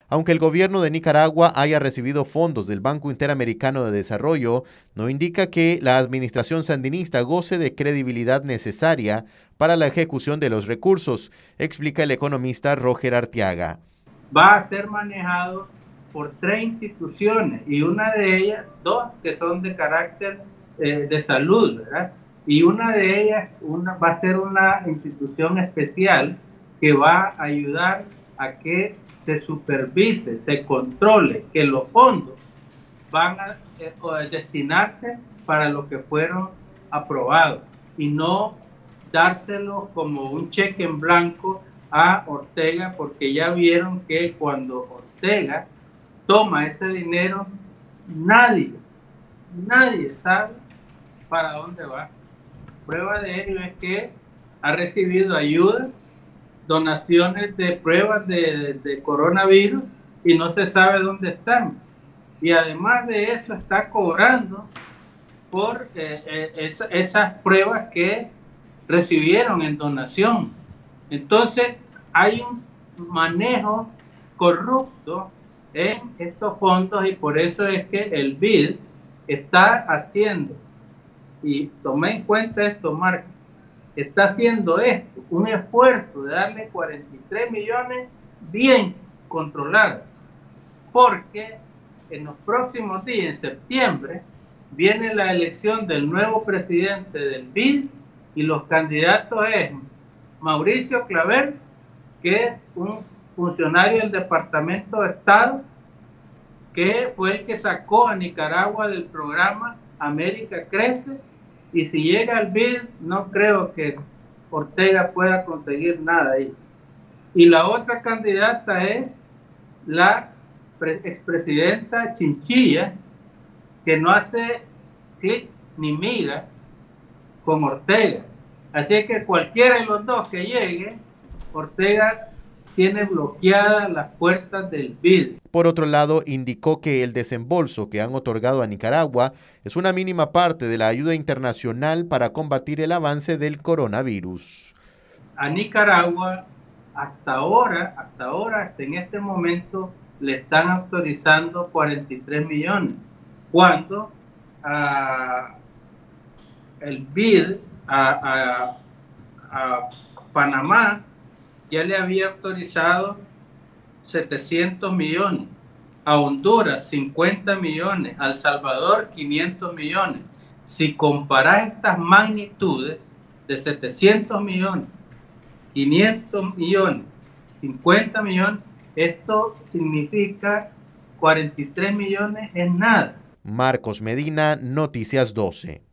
Aunque el gobierno de Nicaragua haya recibido fondos del Banco Interamericano de Desarrollo, no indica que la administración sandinista goce de credibilidad necesaria para la ejecución de los recursos, explica el economista Roger Arteaga. Va a ser manejado por 3 instituciones y una de ellas, 2 que son de carácter de salud, ¿verdad? Y una de ellas va a ser una institución especial que va a ayudar a que se supervise, se controle que los fondos van a destinarse para lo que fueron aprobados y no dárselos como un cheque en blanco a Ortega, porque ya vieron que cuando Ortega toma ese dinero, nadie sabe para dónde va. Prueba de ello es que ha recibido ayuda, donaciones de pruebas de coronavirus y no se sabe dónde están. Y además de eso está cobrando por esas pruebas que recibieron en donación. Entonces hay un manejo corrupto en estos fondos y por eso es que el BID está haciendo, y tomé en cuenta esto, Marco, está haciendo esto, un esfuerzo de darle 43 millones bien controlados, porque en los próximos días, en septiembre, viene la elección del nuevo presidente del BID y los candidatos es Mauricio Claver, que es un funcionario del Departamento de Estado, que fue el que sacó a Nicaragua del programa América Crece, y si llega al BID no creo que Ortega pueda conseguir nada ahí. Y la otra candidata es la expresidenta Chinchilla, que no hace clic ni migas con Ortega. Así que cualquiera de los dos que llegue, Ortega tiene bloqueadas las puertas del BID. Por otro lado, indicó que el desembolso que han otorgado a Nicaragua es una mínima parte de la ayuda internacional para combatir el avance del coronavirus. A Nicaragua, hasta en este momento, le están autorizando 43 millones, cuando el BID a Panamá ya le había autorizado 700 millones, a Honduras 50 millones, a El Salvador 500 millones. Si comparas estas magnitudes de 700 millones, 500 millones, 50 millones, esto significa 43 millones es nada. Marcos Medina, Noticias 12.